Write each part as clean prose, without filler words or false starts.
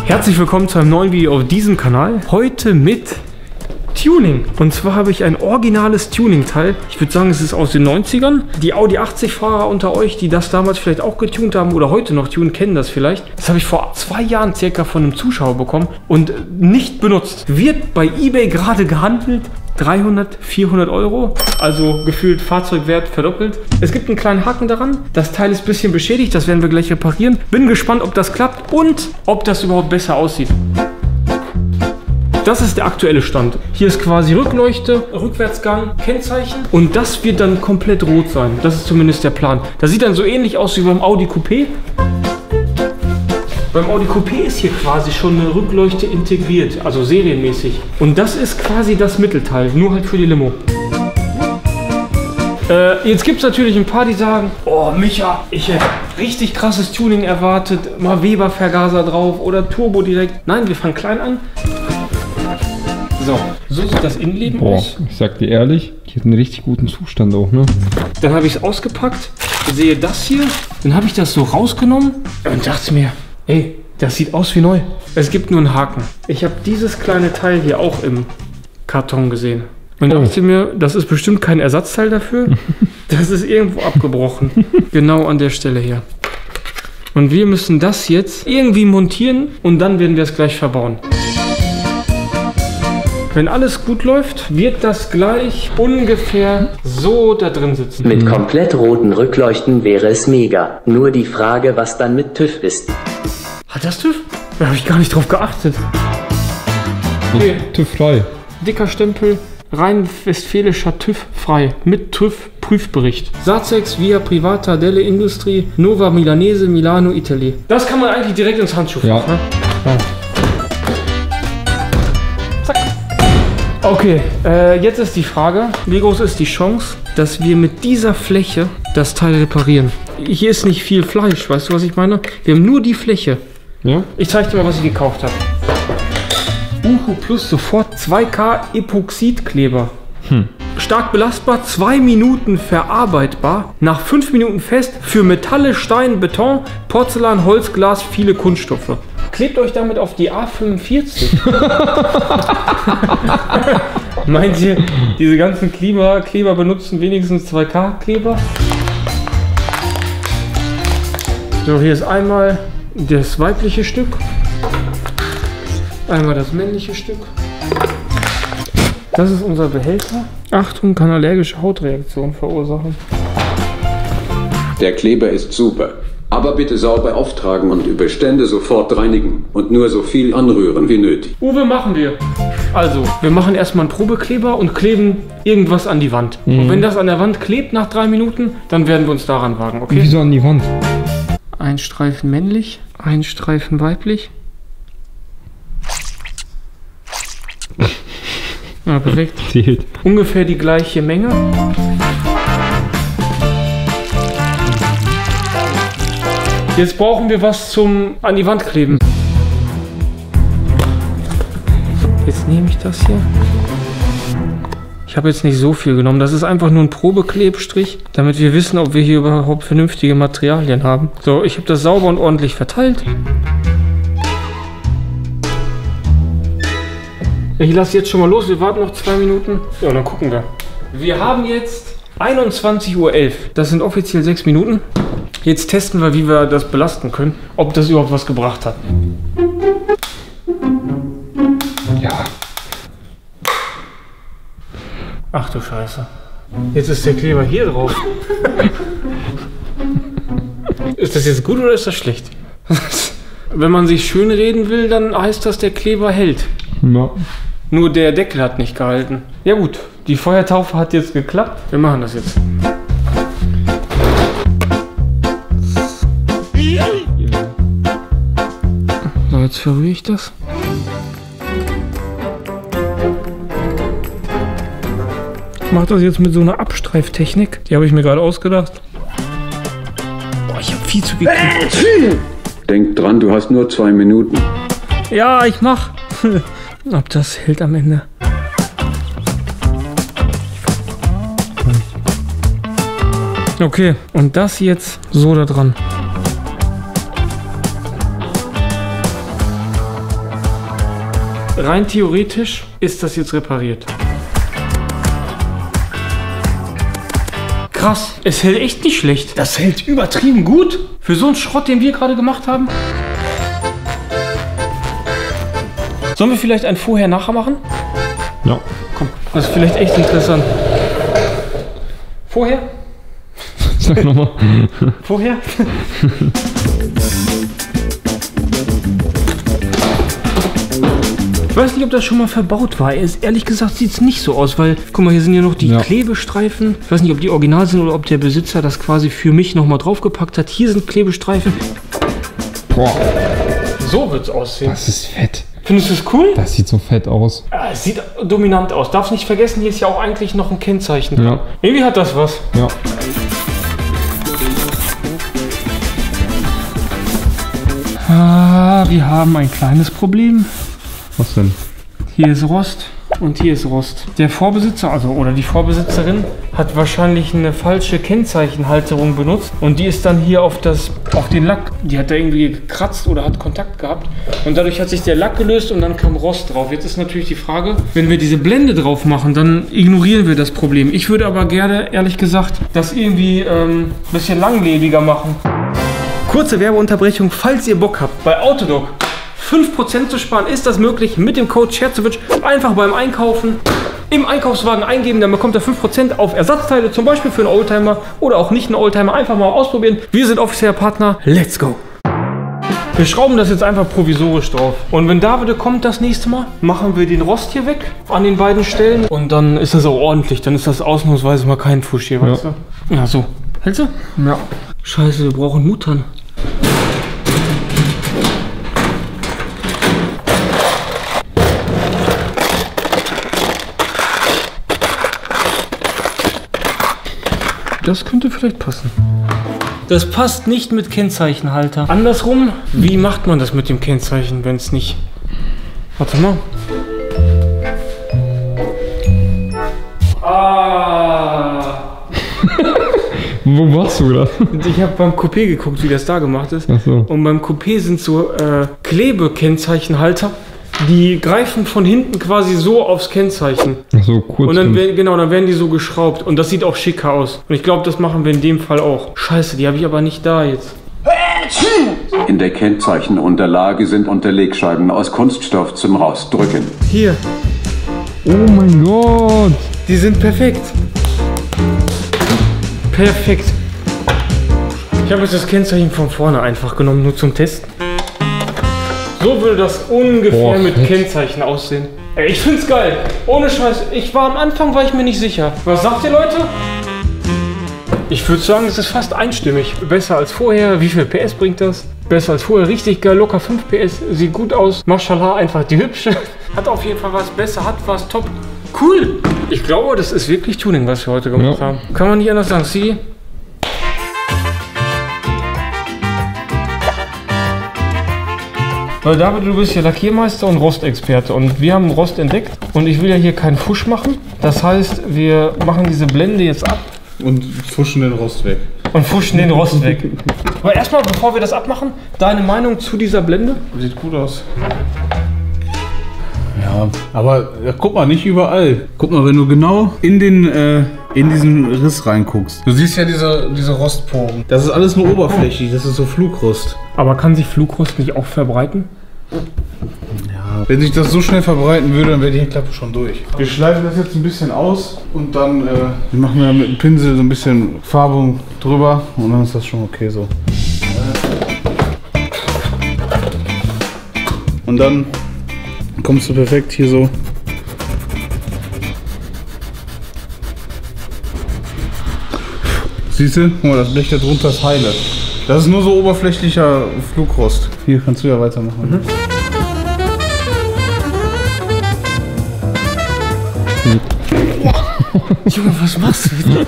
Herzlich willkommen zu einem neuen Video auf diesem Kanal. Heute mit Tuning. Und zwar habe ich ein originales Tuning-Teil. Ich würde sagen, es ist aus den 90ern. Die Audi 80-Fahrer unter euch, die das damals vielleicht auch getunt haben oder heute noch tunen, kennen das vielleicht. Das habe ich vor 2 Jahren circa von einem Zuschauer bekommen und nicht benutzt. Wird bei eBay gerade gehandelt. 300, 400 Euro, also gefühlt Fahrzeugwert verdoppelt. Es gibt einen kleinen Haken daran. Das Teil ist ein bisschen beschädigt, das werden wir gleich reparieren. Bin gespannt, ob das klappt und ob das überhaupt besser aussieht. Das ist der aktuelle Stand. Hier ist quasi Rückleuchte, Rückwärtsgang, Kennzeichen und das wird dann komplett rot sein. Das ist zumindest der Plan. Das sieht dann so ähnlich aus wie beim Audi Coupé. Beim Audi Coupé ist hier quasi schon eine Rückleuchte integriert, also serienmäßig. Und das ist quasi das Mittelteil, nur halt für die Limo. Jetzt gibt es natürlich ein paar, die sagen, oh Micha, ich hätte richtig krasses Tuning erwartet, mal Weber-Vergaser drauf oder Turbo direkt. Nein, wir fangen klein an. So sieht das Innenleben aus. Ich sag dir ehrlich, die hat einen richtig guten Zustand auch, ne? Dann habe ich es ausgepackt, sehe das hier, dann habe ich das so rausgenommen und dachte mir, ey, das sieht aus wie neu. Es gibt nur einen Haken. Ich habe dieses kleine Teil hier auch im Karton gesehen. Und dachte mir, das ist bestimmt kein Ersatzteil dafür. Das ist irgendwo abgebrochen. Genau an der Stelle hier. Und wir müssen das jetzt irgendwie montieren und dann werden wir es gleich verbauen. Wenn alles gut läuft, wird das gleich ungefähr so da drin sitzen. Mit komplett roten Rückleuchten wäre es mega. Nur die Frage, was dann mit TÜV ist. Hat das TÜV? Da habe ich gar nicht drauf geachtet. Okay. TÜV frei. Dicker Stempel, rein westfälischer TÜV frei. Mit TÜV Prüfbericht. Sazex via Privata delle Industrie Nova Milanese Milano Italy. Das kann man eigentlich direkt ins Handschuh fassen. Ja. Ne? Ja. Zack. Okay, jetzt ist die Frage, wie groß ist die Chance, dass wir mit dieser Fläche das Teil reparieren? Hier ist nicht viel Fleisch, weißt du, was ich meine? Wir haben nur die Fläche. Ja? Ich zeige dir mal, was ich gekauft habe. Uhu Plus sofort 2K Epoxidkleber. Stark belastbar, 2 Minuten verarbeitbar, nach 5 Minuten fest, für Metalle, Stein, Beton, Porzellan, Holz, Glas, viele Kunststoffe. Klebt euch damit auf die A45. Meint ihr, diese ganzen Kleber benutzen wenigstens 2K Kleber? So, hier ist einmal das weibliche Stück, einmal das männliche Stück. Das ist unser Behälter. Achtung, kann allergische Hautreaktionen verursachen. Der Kleber ist super. Aber bitte sauber auftragen und Überstände sofort reinigen. Und nur so viel anrühren wie nötig. Uwe, machen wir. Also, wir machen erstmal einen Probekleber und kleben irgendwas an die Wand. Und wenn das an der Wand klebt nach 3 Minuten, dann werden wir uns daran wagen, okay? Wieso an die Wand? Ein Streifen männlich, ein Streifen weiblich. Ja, perfekt. Zählt. Ungefähr die gleiche Menge. Jetzt brauchen wir was zum an die Wand kleben. Jetzt nehme ich das hier. Ich habe jetzt nicht so viel genommen. Das ist einfach nur ein Probeklebstrich, damit wir wissen, ob wir hier überhaupt vernünftige Materialien haben. So, ich habe das sauber und ordentlich verteilt. Ich lasse jetzt schon mal los. Wir warten noch 2 Minuten. Ja, dann gucken wir. Wir haben jetzt 21:11 Uhr. Das sind offiziell 6 Minuten. Jetzt testen wir, wie wir das belasten können. Ob das überhaupt was gebracht hat. Ja. Ach du Scheiße. Jetzt ist der Kleber hier drauf. Ist das jetzt gut oder ist das schlecht? Wenn man sich schön reden will, dann heißt das, der Kleber hält. Ja. Nur der Deckel hat nicht gehalten. Ja gut, die Feuertaufe hat jetzt geklappt. Wir machen das jetzt. So, jetzt verrühre ich das. Ich mache das jetzt mit so einer Abstreiftechnik. Die habe ich mir gerade ausgedacht. Boah, ich habe viel zu viel Kleber. Denk dran, du hast nur 2 Minuten. Ja, ich mach. Ob das hält am Ende. Okay, und das jetzt so da dran. rein theoretisch ist das jetzt repariert. Krass, es hält echt nicht schlecht. Das hält übertrieben gut. Für so einen Schrott, den wir gerade gemacht haben. Sollen wir vielleicht ein Vorher-Nachher machen? Ja. Komm, das ist vielleicht echt interessant. Vorher? Sag nochmal. Vorher? Ich weiß nicht, ob das schon mal verbaut war. Ehrlich gesagt sieht es nicht so aus, weil, guck mal, hier sind ja noch die Klebestreifen. Ich weiß nicht, ob die original sind oder ob der Besitzer das quasi für mich nochmal draufgepackt hat. Hier sind Klebestreifen. Boah. So wird es aussehen. Das ist fett. Findest du es cool? Das sieht so fett aus. Ja, es sieht dominant aus. Darfst nicht vergessen, hier ist ja auch eigentlich noch ein Kennzeichen. Ja. Irgendwie hat das was. Ja. Ah, wir haben ein kleines Problem. Was denn? Hier ist Rost und hier ist Rost. Der Vorbesitzer, oder die Vorbesitzerin, hat wahrscheinlich eine falsche Kennzeichenhalterung benutzt und die ist dann hier auf den Lack, die hat da irgendwie gekratzt oder hat Kontakt gehabt und dadurch hat sich der Lack gelöst und dann kam Rost drauf. Jetzt ist natürlich die Frage, wenn wir diese Blende drauf machen, dann ignorieren wir das Problem. Ich würde aber gerne, ehrlich gesagt, das irgendwie ein bisschen langlebiger machen. Kurze Werbeunterbrechung, falls ihr Bock habt, bei Autodoc 5% zu sparen, ist das möglich mit dem Code Scherzowitsch. Einfach beim Einkaufen im Einkaufswagen eingeben, dann bekommt ihr 5% auf Ersatzteile, zum Beispiel für einen Oldtimer oder auch nicht einen Oldtimer. Einfach mal ausprobieren. Wir sind offizieller Partner. Let's go! Wir schrauben das jetzt einfach provisorisch drauf. Und wenn David kommt das nächste Mal, machen wir den Rost hier weg an den beiden Stellen. Und dann ist das auch ordentlich. Dann ist das ausnahmsweise mal kein Fusch hier, weißt du? Ja, so. Hältst du? Ja. Scheiße, wir brauchen Muttern. Das könnte vielleicht passen. Das passt nicht mit Kennzeichenhalter. Andersrum, wie macht man das mit dem Kennzeichen, wenn es nicht... Warte mal. Wo warst du gerade? Ich habe beim Coupé geguckt, wie das da gemacht ist. Ach so. Und beim Coupé sind so Klebekennzeichenhalter. Die greifen von hinten quasi so aufs Kennzeichen. Ach so, kurz. Und dann werden die so geschraubt. Und das sieht auch schicker aus. Und ich glaube, das machen wir in dem Fall auch. Scheiße, die habe ich aber nicht da jetzt. In der Kennzeichenunterlage sind Unterlegscheiben aus Kunststoff zum Rausdrücken. Hier, Oh mein Gott. die sind perfekt. Perfekt. Ich habe jetzt das Kennzeichen von vorne einfach genommen, nur zum Testen. So würde das ungefähr mit Kennzeichen aussehen. Ey, ich find's geil. Ohne Scheiß. Am Anfang war ich mir nicht sicher. Was sagt ihr, Leute? Ich würde sagen, es ist fast einstimmig. Besser als vorher. Wie viel PS bringt das? Besser als vorher. Richtig geil. Locker 5 PS. Sieht gut aus. Mashallah, einfach die hübsche. Hat auf jeden Fall was. Besser hat was. Top. Cool. Ich glaube, das ist wirklich Tuning, was wir heute gemacht haben. Kann man nicht anders sagen. Sie. Weil David, du bist ja Lackiermeister und Rostexperte und wir haben Rost entdeckt und ich will ja hier keinen Fusch machen. Das heißt, wir machen diese Blende jetzt ab. Und fuschen den Rost weg. Und fuschen den Rost weg. Aber erstmal, bevor wir das abmachen, deine Meinung zu dieser Blende? Sieht gut aus. Ja, aber ja, guck mal, nicht überall. Guck mal, wenn du genau in diesen Riss reinguckst. Du siehst ja diese Rostporen. Das ist alles nur oberflächlich, das ist so Flugrost. Aber kann sich Flugrost nicht auch verbreiten? Ja, wenn sich das so schnell verbreiten würde, dann wäre die Klappe schon durch. Wir schleifen das jetzt ein bisschen aus und dann machen wir mit dem Pinsel so ein bisschen Farbung drüber und dann ist das schon okay so. Und dann kommst du perfekt hier so. Siehst du? Guck mal, das Blech da drunter ist heile. Das ist nur so oberflächlicher Flugrost. Hier kannst du ja weitermachen. Junge, was machst du?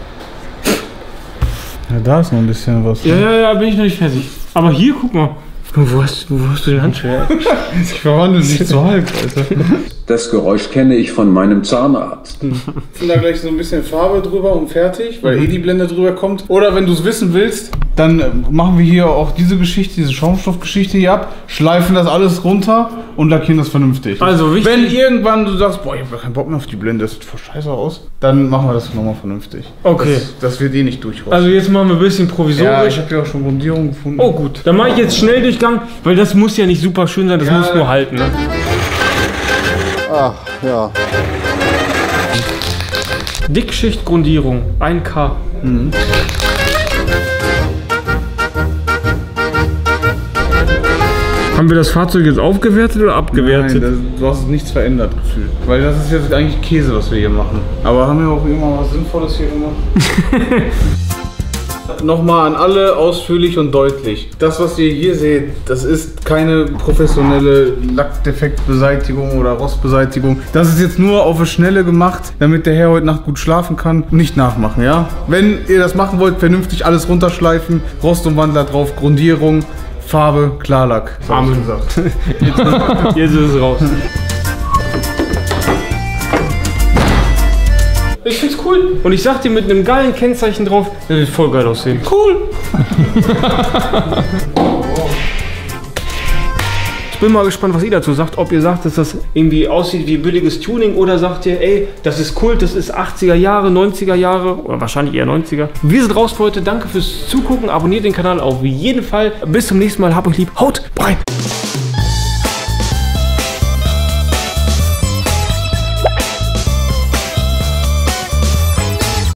Ja, da ist noch ein bisschen was. Ja, bin ich noch nicht fertig. Aber hier, guck mal. Wo hast du den Handschuh her? Ich verwandle sich zu Hulk, Alter. Das Geräusch kenne ich von meinem Zahnarzt. Und da gleich so ein bisschen Farbe drüber und fertig, weil die Blende drüber kommt. Oder wenn du es wissen willst, dann machen wir hier auch diese Geschichte, diese Schaumstoffgeschichte hier ab, schleifen das alles runter und lackieren das vernünftig. Also wichtig. Wenn irgendwann du sagst, boah, ich hab gar keinen Bock mehr auf die Blende, das sieht voll scheiße aus, dann machen wir das nochmal vernünftig. Okay. Das wird eh nicht durchrosten. Also jetzt machen wir ein bisschen ja, provisorisch. ich habe ja auch schon Grundierung gefunden. Oh gut, dann mache ich jetzt Schnelldurchgang, weil das muss ja nicht super schön sein, das Ja. muss nur halten. Ne? Ach, ja. Dickschichtgrundierung, 1K. Haben wir das Fahrzeug jetzt aufgewertet oder abgewertet? Nein, du hast nichts verändert gefühlt. Weil das ist jetzt eigentlich Käse, was wir hier machen. Aber haben wir auch immer was Sinnvolles hier gemacht? Nochmal an alle ausführlich und deutlich. Das, was ihr hier seht, das ist keine professionelle Lackdefektbeseitigung oder Rostbeseitigung. Das ist jetzt nur auf die Schnelle gemacht, damit der Herr heute Nacht gut schlafen kann. Nicht nachmachen, ja? Wenn ihr das machen wollt, vernünftig alles runterschleifen, Rostumwandler drauf, Grundierung, Farbe, Klarlack. Das hab ich Amen. gesagt. Jetzt ist es raus. Ich find's cool. Und ich sag dir mit einem geilen Kennzeichen drauf, das wird voll geil aussehen. Cool. Ich bin mal gespannt, was ihr dazu sagt. Ob ihr sagt, dass das irgendwie aussieht wie billiges Tuning oder sagt ihr, ey, das ist Kult, das ist 80er Jahre, 90er Jahre oder wahrscheinlich eher 90er. Wir sind raus für heute. Danke fürs Zugucken. Abonniert den Kanal auf jeden Fall. Bis zum nächsten Mal. Habt euch lieb. Haut rein.